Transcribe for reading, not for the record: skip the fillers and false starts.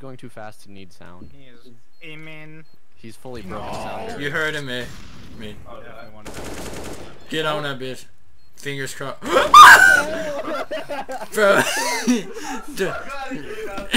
going too fast to need sound. He is aiming. He's fully broken sound. You heard him, eh? Me. Oh, definitely one of them. Get on that bitch. Fingers crossed. Bro.